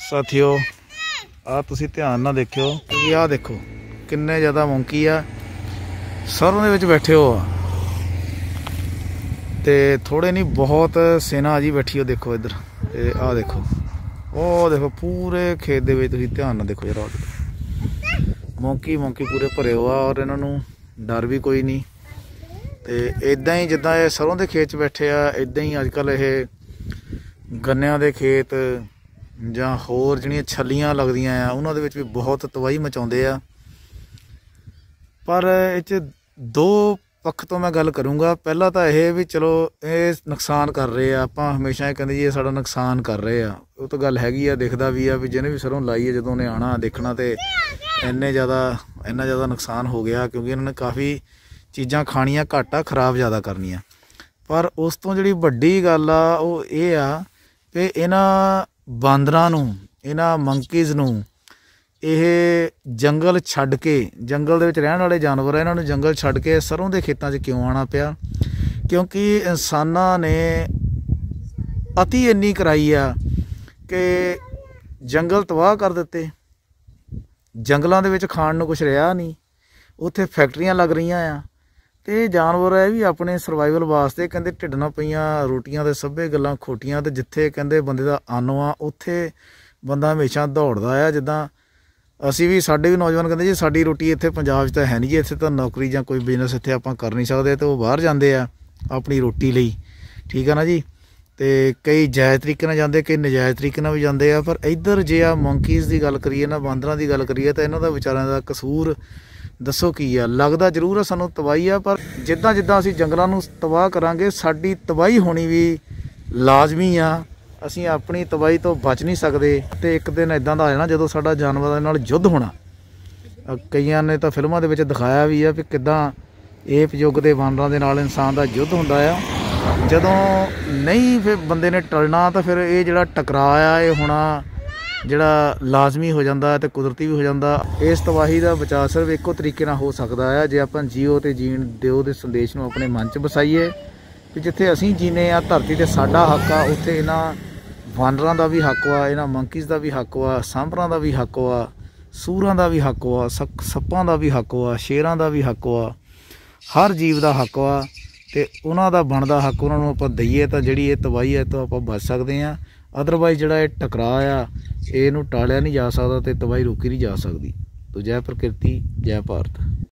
ਸਾਥੀਓ ਆ ਤੁਸੀਂ ਧਿਆਨ ਨਾਲ ਦੇਖਿਓ ਕਿ ਆਹ ਦੇਖੋ ਕਿੰਨੇ ਜ਼ਿਆਦਾ ਮੌਂਕੀ ਆ ਸਰੋਂ ਦੇ ਵਿੱਚ ਬੈਠੇ ਹੋ ਆ ਤੇ ਥੋੜੇ ਨਹੀਂ ਬਹੁਤ ਸੇਨਾ ਜੀ ਬੈਠੀ ਹੋ। ਦੇਖੋ ਇੱਧਰ ਤੇ ਆਹ ਦੇਖੋ ਉਹ ਦੇਖੋ ਪੂਰੇ ਖੇਤ ਦੇ ਵਿੱਚ ਤੁਸੀਂ ਧਿਆਨ ਨਾਲ ਦੇਖੋ ਜਰਾ ਮੌਂਕੀ ਪੂਰੇ ਭਰੇ ਹੋ ਆ ਔਰ ਇਹਨਾਂ ਨੂੰ ਡਰ ਵੀ ਕੋਈ ਨਹੀਂ। ਤੇ ਇੱਦਾਂ ਹੀ ਜਿੱਦਾਂ ਇਹ ਸਰੋਂ ਦੇ ਖੇਤ 'ਚ ਬੈਠੇ ਆ ਇੱਦਾਂ ਹੀ ਅੱਜ ਕੱਲ੍ਹ ਇਹ ਗੰਨਿਆਂ ਦੇ ਖੇਤ ਜਾਂ ਹੋਰ ਜਿਹੜੀਆਂ ਛੱਲੀਆਂ ਲੱਗਦੀਆਂ ਆ ਉਹਨਾਂ ਦੇ ਵਿੱਚ ਵੀ ਬਹੁਤ ਤਬਾਹੀ ਮਚਾਉਂਦੇ ਆ। ਪਰ ਇਹ 'ਚ ਦੋ ਪੱਖ ਤੋਂ ਮੈਂ ਗੱਲ ਕਰੂੰਗਾ। ਪਹਿਲਾਂ ਤਾਂ ਇਹ ਵੀ ਚਲੋ ਇਹ ਨੁਕਸਾਨ ਕਰ ਰਹੇ ਆ, ਆਪਾਂ ਹਮੇਸ਼ਾ ਇਹ ਕਹਿੰਦੇ ਜੀ ਇਹ ਸਾਡਾ ਨੁਕਸਾਨ ਕਰ ਰਹੇ ਆ, ਉਹ ਤਾਂ ਗੱਲ ਹੈਗੀ ਆ, ਦਿਖਦਾ ਵੀ ਆ ਵੀ ਜਿਹਨੇ ਵੀ ਸਰੋਂ ਲਾਈ ਹੈ ਜਦੋਂ ਉਹਨੇ ਆਉਣਾ ਦੇਖਣਾ ਤੇ ਇੰਨਾ ਜ਼ਿਆਦਾ ਨੁਕਸਾਨ ਹੋ ਗਿਆ ਕਿਉਂਕਿ ਇਹਨਾਂ ਨੇ ਕਾਫੀ ਚੀਜ਼ਾਂ ਖਾਣੀਆਂ ਘੱਟ ਆ, ਖਰਾਬ ਜ਼ਿਆਦਾ ਕਰਨੀਆਂ। ਪਰ ਉਸ ਤੋਂ ਜਿਹੜੀ ਵੱਡੀ ਗੱਲ ਆ ਉਹ ਇਹ ਆ ਕਿ ਇਹਨਾਂ ਬਾਂਦਰਾਂ ਨੂੰ, ਇਹਨਾਂ ਮੰਕੀਜ਼ ਨੂੰ ਇਹ ਜੰਗਲ ਛੱਡ ਕੇ, ਜੰਗਲ ਦੇ ਵਿੱਚ ਰਹਿਣ ਵਾਲੇ ਜਾਨਵਰ ਆ, ਇਹਨਾਂ ਨੂੰ ਜੰਗਲ ਛੱਡ ਕੇ ਸਰੋਂ ਦੇ ਖੇਤਾਂ 'ਚ ਕਿਉਂ ਆਉਣਾ ਪਿਆ? ਕਿਉਂਕਿ ਇਨਸਾਨਾਂ ਨੇ ਅਤੀ ਇੰਨੀ ਕਰਾਈ ਆ ਕਿ ਜੰਗਲ ਤਬਾਹ ਕਰ ਦਿੱਤੇ। ਜੰਗਲਾਂ ਦੇ ਵਿੱਚ ਖਾਣ ਨੂੰ ਕੁਛ ਰਿਹਾ ਨਹੀਂ, ਉੱਥੇ ਫੈਕਟਰੀਆਂ ਲੱਗ ਰਹੀਆਂ ਆ ਤੇ ਜਾਨਵਰ ਹੈ ਵੀ ਆਪਣੇ ਸਰਵਾਈਵਲ ਵਾਸਤੇ ਕਹਿੰਦੇ ਢਿੱਡ ਨਾਲ ਪਈਆਂ ਰੋਟੀਆਂ ਦੇ ਸਭੇ ਗੱਲਾਂ ਖੋਟੀਆਂ। ਤੇ ਜਿੱਥੇ ਕਹਿੰਦੇ ਬੰਦੇ ਦਾ ਅੰਨ ਆ ਉੱਥੇ ਬੰਦਾ ਹਮੇਸ਼ਾ ਦੌੜਦਾ ਆ। ਜਿੱਦਾਂ ਅਸੀਂ ਵੀ, ਸਾਡੇ ਵੀ ਨੌਜਵਾਨ ਕਹਿੰਦੇ ਜੀ ਸਾਡੀ ਰੋਟੀ ਇੱਥੇ ਪੰਜਾਬ 'ਚ ਤਾਂ ਹੈ ਨਹੀਂ ਜੀ, ਇੱਥੇ ਤਾਂ ਨੌਕਰੀ ਜਾਂ ਕੋਈ ਬਿਜ਼ਨਸ ਇੱਥੇ ਆਪਾਂ ਕਰ ਨਹੀਂ ਸਕਦੇ, ਤੇ ਉਹ ਬਾਹਰ ਜਾਂਦੇ ਆ ਆਪਣੀ ਰੋਟੀ ਲਈ, ਠੀਕ ਆ ਨਾ ਜੀ। ਤੇ ਕਈ ਜਾਇਜ਼ ਤਰੀਕੇ ਨਾਲ ਜਾਂਦੇ, ਕਈ ਨਜਾਇਜ਼ ਤਰੀਕੇ ਨਾਲ ਵੀ ਜਾਂਦੇ ਆ। ਪਰ ਇੱਧਰ ਜੇ ਆ ਮੰਕੀਜ਼ ਦੀ ਗੱਲ ਕਰੀਏ ਨਾ, ਬਾਂਦਰਾਂ ਦੀ ਗੱਲ ਕਰੀਏ ਤਾਂ ਇਹਨਾਂ ਦਾ ਵਿਚਾਰਿਆਂ ਦਾ ਕਸੂਰ ਦੱਸੋ ਕੀ ਆ? ਲੱਗਦਾ ਜ਼ਰੂਰ ਆ ਸਾਨੂੰ ਤਬਾਹੀ ਆ, ਪਰ ਜਿੱਦਾਂ ਅਸੀਂ ਜੰਗਲਾਂ ਨੂੰ ਤਬਾਹ ਕਰਾਂਗੇ ਸਾਡੀ ਤਬਾਹੀ ਹੋਣੀ ਵੀ ਲਾਜ਼ਮੀ ਆ। ਅਸੀਂ ਆਪਣੀ ਤਬਾਹੀ ਤੋਂ ਬਚ ਨਹੀਂ ਸਕਦੇ ਤੇ ਇੱਕ ਦਿਨ ਇੱਦਾਂ ਦਾ ਆ ਜਾਣਾ ਜਦੋਂ ਸਾਡਾ ਜਾਨਵਰਾਂ ਦੇ ਨਾਲ ਯੁੱਧ ਹੋਣਾ। ਕਈਆਂ ਨੇ ਤਾਂ ਫਿਲਮਾਂ ਦੇ ਵਿੱਚ ਦਿਖਾਇਆ ਵੀ ਆ ਵੀ ਕਿੱਦਾਂ ਏਪ ਯੁੱਗ ਦੇ ਬਾਂਦਰਾਂ ਦੇ ਨਾਲ ਇਨਸਾਨ ਦਾ ਯੁੱਧ ਹੁੰਦਾ ਆ। ਜਦੋਂ ਨਹੀਂ ਫਿਰ ਬੰਦੇ ਨੇ ਟਲਣਾ ਤਾਂ ਫਿਰ ਇਹ ਜਿਹੜਾ ਟਕਰਾਅ ਆ ਇਹ ਹੋਣਾ ਜਿਹੜਾ ਲਾਜ਼ਮੀ ਹੋ ਜਾਂਦਾ ਤੇ ਕੁਦਰਤੀ ਵੀ ਹੋ ਜਾਂਦਾ। ਇਸ ਤਬਾਹੀ ਦਾ ਬਚਾਅ ਸਿਰਫ ਇੱਕੋ ਤਰੀਕੇ ਨਾਲ ਹੋ ਸਕਦਾ ਆ ਜੇ ਆਪਾਂ ਜੀਓ ਤੇ ਜੀਣ ਦਿਓ ਦੇ ਸੰਦੇਸ਼ ਨੂੰ ਆਪਣੇ ਮਨ 'ਚ ਵਸਾਈਏ ਕਿ ਜਿੱਥੇ ਅਸੀਂ ਜੀਨੇ ਆ ਧਰਤੀ ਤੇ ਸਾਡਾ ਹੱਕ ਆ, ਉੱਥੇ ਇਹਨਾਂ ਬਾਂਦਰਾਂ ਦਾ ਵੀ ਹੱਕ ਵਾ, ਇਹਨਾਂ ਮੰਕੀਜ਼ ਦਾ ਵੀ ਹੱਕ ਵਾ, ਸਾਂਭਰਾਂ ਦਾ ਵੀ ਹੱਕ ਵਾ, ਸੂਰਾਂ ਦਾ ਵੀ ਹੱਕ ਵਾ, ਸੱਪਾਂ ਦਾ ਵੀ ਹੱਕ ਵਾ, ਸ਼ੇਰਾਂ ਦਾ ਵੀ ਹੱਕ ਵਾ, ਹਰ ਜੀਵ ਦਾ ਹੱਕ ਵਾ। ਤੇ ਉਹਨਾਂ ਦਾ ਬਣਦਾ ਹੱਕ ਉਹਨਾਂ ਨੂੰ ਆਪਾਂ ਦਈਏ ਤਾਂ ਜਿਹੜੀ ਇਹ ਤਬਾਹੀ ਹੈ ਤੋਂ ਆਪਾਂ ਬਚ ਸਕਦੇ ਹਾਂ। ਅਦਰਵਾਈਜ਼ ਜਿਹੜਾ ਇਹ ਟਕਰਾਅ ਆ ਇਹਨੂੰ ਟਾਲਿਆ ਨਹੀਂ ਜਾ ਸਕਦਾ ਤੇ ਤਬਾਹੀ ਰੋਕੀ ਨਹੀਂ ਜਾ ਸਕਦੀ। ਤੋ ਜੈ ਪ੍ਰਕਿਰਤੀ, ਜੈ ਭਾਰਤ।